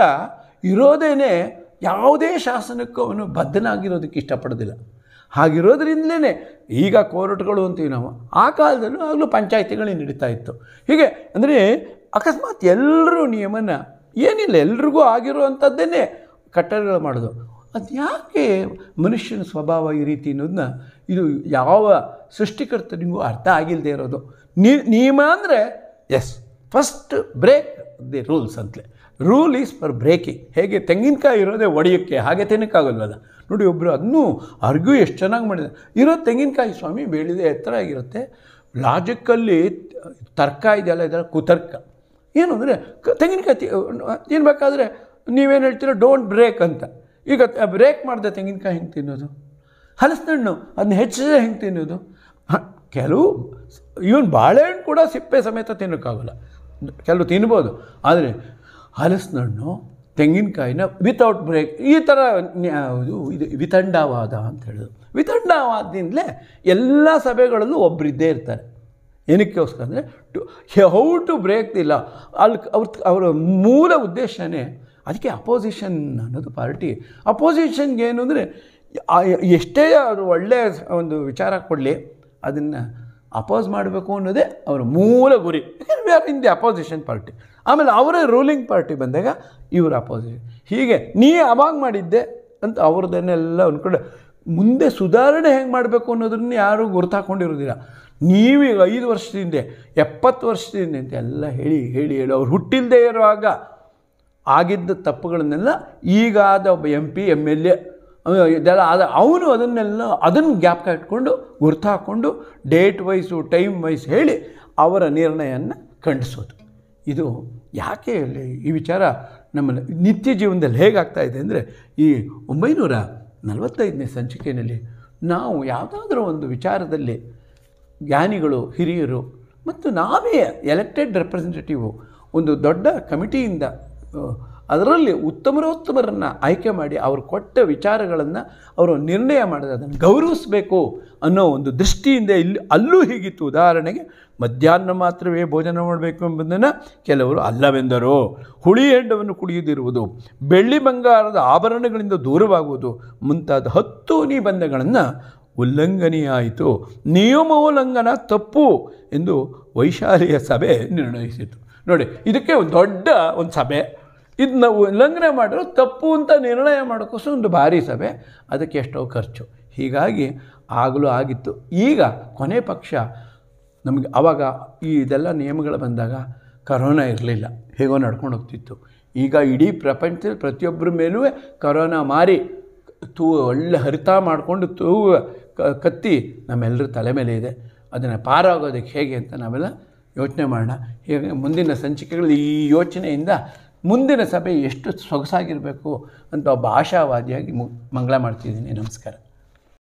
ಇರೋದೇ ಯಾವುದೇ ಶಾಸನಕ್ಕೂ ಅವನು ಬದ್ಧನಾಗಿರೋದಕ್ಕೆ ಇಷ್ಟಪಡೋದಿಲ್ಲ. ಹಾಗಿರೋದ್ರಿಂದಲೇ ಈಗ ಕೋರ್ಟ್ಗಳು ಅಂತೀವಿ ನಾವು, ಆ ಕಾಲದಲ್ಲೂ ಆಗಲೂ ಪಂಚಾಯಿತಿಗಳೇ ನಡೀತಾ ಇತ್ತು. ಹೀಗೆ ಅಂದರೆ ಅಕಸ್ಮಾತ್ ಎಲ್ಲರೂ ನಿಯಮನ ಏನಿಲ್ಲ ಎಲ್ರಿಗೂ ಆಗಿರುವಂಥದ್ದನ್ನೇ ಕಟ್ಟಡಗಳು ಮಾಡೋದು. ಅದು ಯಾಕೆ ಮನುಷ್ಯನ ಸ್ವಭಾವ ಈ ರೀತಿ ಅನ್ನೋದನ್ನ ಇದು ಯಾವ ಸೃಷ್ಟಿಕರ್ತನಿಗೂ ಅರ್ಥ ಆಗಿಲ್ಲದೆ ಇರೋದು. ನಿಯಮ ಅಂದರೆ as first break the rules ಅಂತಲೇ. Rule is for breaking. ಹೇಗೆ ತೆಂಗಿನಕಾಯಿ ಇರೋದೇ ಒಡೆಯೋಕ್ಕೆ, ಹಾಗೆ ತಿನ್ನೋಕ್ಕಾಗಲ್ವಲ್ಲ ನೋಡಿ. ಒಬ್ಬರು ಅದನ್ನೂ ಅರ್ಗ್ಯೂ ಎಷ್ಟು ಚೆನ್ನಾಗಿ ಮಾಡಿದೆ. ಇರೋ ತೆಂಗಿನಕಾಯಿ ಸ್ವಾಮಿ ಬೆಳೆದೇ ಎತ್ತರ ಆಗಿರುತ್ತೆ. ಲಾಜಿಕಲ್ಲಿ ತರ್ಕ ಇದೆಯಲ್ಲ, ಇದೆಲ್ಲ ಕುತರ್ಕ. ಏನು ಅಂದರೆ ತೆಂಗಿನಕಾಯಿ ತಿನ್ನಬೇಕಾದ್ರೆ ನೀವೇನು ಹೇಳ್ತೀರೋ ಡೋಂಟ್ ಬ್ರೇಕ್ ಅಂತ. ಈಗ ಬ್ರೇಕ್ ಮಾಡಿದೆ ತೆಂಗಿನಕಾಯಿ ಹೆಂಗೆ ತಿನ್ನೋದು? ಹಲಸಿನಣ್ಣು ಅದನ್ನ ಹೆಚ್ಚಿದೆ ಹೆಂಗೆ ತಿನ್ನೋದು? ಕೆಲವು ಇವನ್ ಬಾಳೆಹಣ್ಣು ಕೂಡ ಸಿಪ್ಪೆ ಸಮೇತ ತಿನ್ನೋಕ್ಕಾಗಲ್ಲ, ಕೆಲವು ತಿನ್ಬೋದು. ಆದರೆ ಹಲಸಿನಣ್ಣು ತೆಂಗಿನಕಾಯಿನ ವಿತೌಟ್ ಬ್ರೇಕ್ ಈ ಥರ ಇದು ವಿತಂಡವಾದ ಅಂತ ಹೇಳೋದು. ವಿತಂಡವಾದದಿಂದಲೇ ಎಲ್ಲ ಸಭೆಗಳಲ್ಲೂ ಒಬ್ಬರಿದ್ದೇ ಇರ್ತಾರೆ. ಏನಕ್ಕೋಸ್ಕರ ಅಂದರೆ to how to break the law. ಅಲ್ಲಿ ಅವ್ರ ಅವರ ಮೂಲ ಉದ್ದೇಶನೇ ಅದಕ್ಕೆ. ಅಪೋಸಿಷನ್ ಅನ್ನೋದು ಪಾರ್ಟಿ. ಅಪೋಸಿಷನ್ಗೆ ಏನು ಅಂದರೆ ಎಷ್ಟೇ ಅವರು ಒಳ್ಳೆಯ ಒಂದು ವಿಚಾರ ಕೊಡಲಿ ಅದನ್ನು ಅಪೋಸ್ ಮಾಡಬೇಕು ಅನ್ನೋದೇ ಅವರ ಮೂಲ ಗುರಿ. ಯಾಕಂದರೆ we are in the opposition party. ಆಮೇಲೆ ಅವರೇ ರೂಲಿಂಗ್ ಪಾರ್ಟಿ ಬಂದಾಗ ಇವರು ಅಪೋಸಿಷನ್. ಹೀಗೆ ನೀ ಅವಾಗ ಮಾಡಿದ್ದೆ ಅಂತ ಅವ್ರದ್ದನ್ನೆಲ್ಲ ಅಂದ್ಕೊಂಡು ಮುಂದೆ ಸುಧಾರಣೆ ಹೆಂಗೆ ಮಾಡಬೇಕು ಅನ್ನೋದನ್ನ ಯಾರೂ ಗುರ್ತಾಕೊಂಡಿರೋದಿಲ್ಲ. ನೀವೀಗ ಐದು ವರ್ಷದಿಂದ ಎಪ್ಪತ್ತು ವರ್ಷದಿಂದ ಅಂತ ಎಲ್ಲ ಹೇಳಿ ಹೇಳಿ ಹೇಳಿ ಅವ್ರು ಹುಟ್ಟಿಲ್ಲದೆ ಇರುವಾಗ ಆಗಿದ್ದ ತಪ್ಪುಗಳನ್ನೆಲ್ಲ ಈಗಾದ ಒಬ್ಬ M P M L A ಇದೆಲ್ಲ ಆದ ಅವನು ಅದನ್ನೆಲ್ಲ ಅದನ್ನು ಜ್ಞಾಪಕ ಇಟ್ಕೊಂಡು ಗುರ್ತು ಹಾಕ್ಕೊಂಡು ಡೇಟ್ ವೈಸು ಟೈಮ್ ವೈಸ್ ಹೇಳಿ ಅವರ ನಿರ್ಣಯವನ್ನು ಖಂಡಿಸೋದು. ಇದು ಯಾಕೆ ಈ ವಿಚಾರ ನಮ್ಮ ನಿತ್ಯ ಜೀವನದಲ್ಲಿ ಹೇಗಾಗ್ತಾ ಇದೆ ಅಂದರೆ, ಈ ಒಂಬೈನೂರ ನಲವತ್ತೈದನೇ ಸಂಚಿಕೆಯಲ್ಲಿ ನಾವು ಯಾವುದಾದ್ರೂ ಒಂದು ವಿಚಾರದಲ್ಲಿ ಜ್ಞಾನಿಗಳು ಹಿರಿಯರು ಮತ್ತು ನಾವೇ ಎಲೆಕ್ಟೆಡ್ ರೆಪ್ರೆಸೆಂಟೇಟಿವು ಒಂದು ದೊಡ್ಡ ಕಮಿಟಿಯಿಂದ ಅದರಲ್ಲಿ ಉತ್ತಮರೋತ್ತಮರನ್ನು ಆಯ್ಕೆ ಮಾಡಿ ಅವರು ಕೊಟ್ಟ ವಿಚಾರಗಳನ್ನು ಅವರು ನಿರ್ಣಯ ಮಾಡಿದ ಅದನ್ನು ಗೌರವಿಸಬೇಕು ಅನ್ನೋ ಒಂದು ದೃಷ್ಟಿಯಿಂದ ಇಲ್ಲಿ ಅಲ್ಲೂ ಹೀಗಿತ್ತು. ಉದಾಹರಣೆಗೆ ಮಧ್ಯಾಹ್ನ ಮಾತ್ರವೇ ಭೋಜನ ಮಾಡಬೇಕು ಎಂಬುದನ್ನು ಕೆಲವರು ಅಲ್ಲವೆಂದರು. ಹುಳಿ ಹೆಂಡವನ್ನು ಕುಡಿಯದಿರುವುದು, ಬೆಳ್ಳಿ ಬಂಗಾರದ ಆಭರಣಗಳಿಂದ ದೂರವಾಗುವುದು ಮುಂತಾದ ಹತ್ತು ನಿಬಂಧನೆಗಳನ್ನು ಉಲ್ಲಂಘನೆಯಾಯಿತು. ನಿಯಮೋಲ್ಲಂಘನ ತಪ್ಪು ಎಂದು ವೈಶಾಲಿಯ ಸಭೆ ನಿರ್ಣಯಿಸಿತು. ನೋಡಿ, ಇದಕ್ಕೆ ಒಂದು ದೊಡ್ಡ ಒಂದು ಸಭೆ, ಇದನ್ನ ಉಲ್ಲಂಘನೆ ಮಾಡಲು ತಪ್ಪು ಅಂತ ನಿರ್ಣಯ ಮಾಡೋಕ್ಕೋಸ್ಕರ ಒಂದು ಭಾರಿ ಸಭೆ, ಅದಕ್ಕೆ ಎಷ್ಟೋ ಖರ್ಚು. ಹೀಗಾಗಿ ಆಗಲೂ ಆಗಿತ್ತು. ಈಗ ಕೊನೆ ಪಕ್ಷ ನಮಗೆ ಆವಾಗ ಈ ಇದೆಲ್ಲ ನಿಯಮಗಳು ಬಂದಾಗ ಕರೋನಾ ಇರಲಿಲ್ಲ, ಹೇಗೋ ನಡ್ಕೊಂಡು ಹೋಗ್ತಿತ್ತು. ಈಗ ಇಡೀ ಪ್ರಪಂಚದಲ್ಲಿ ಪ್ರತಿಯೊಬ್ಬರ ಮೇಲೂ ಕರೋನಾ ಮಾರಿ ತೂ ಒಳ್ಳೆ ಹರಿತ ಮಾಡಿಕೊಂಡು ತೂ ಕತ್ತಿ ನಮ್ಮೆಲ್ಲರ ತಲೆ ಮೇಲೆ ಇದೆ. ಅದನ್ನು ಪಾರಾಗೋದಕ್ಕೆ ಹೇಗೆ ಅಂತ ನಾವೆಲ್ಲ ಯೋಚನೆ ಮಾಡೋಣ. ಹೀಗೆ ಮುಂದಿನ ಸಂಚಿಕೆಗಳಲ್ಲಿ ಈ ಯೋಚನೆಯಿಂದ ಮುಂದಿನ ಸಭೆ ಎಷ್ಟು ಸೊಗಸಾಗಿರಬೇಕು ಅಂತ ಒಬ್ಬ ಆಶಾವಾದಿಯಾಗಿ ಮು ಮಂಗಳ ಮಾಡ್ತಿದ್ದೀನಿ. ನಮಸ್ಕಾರ.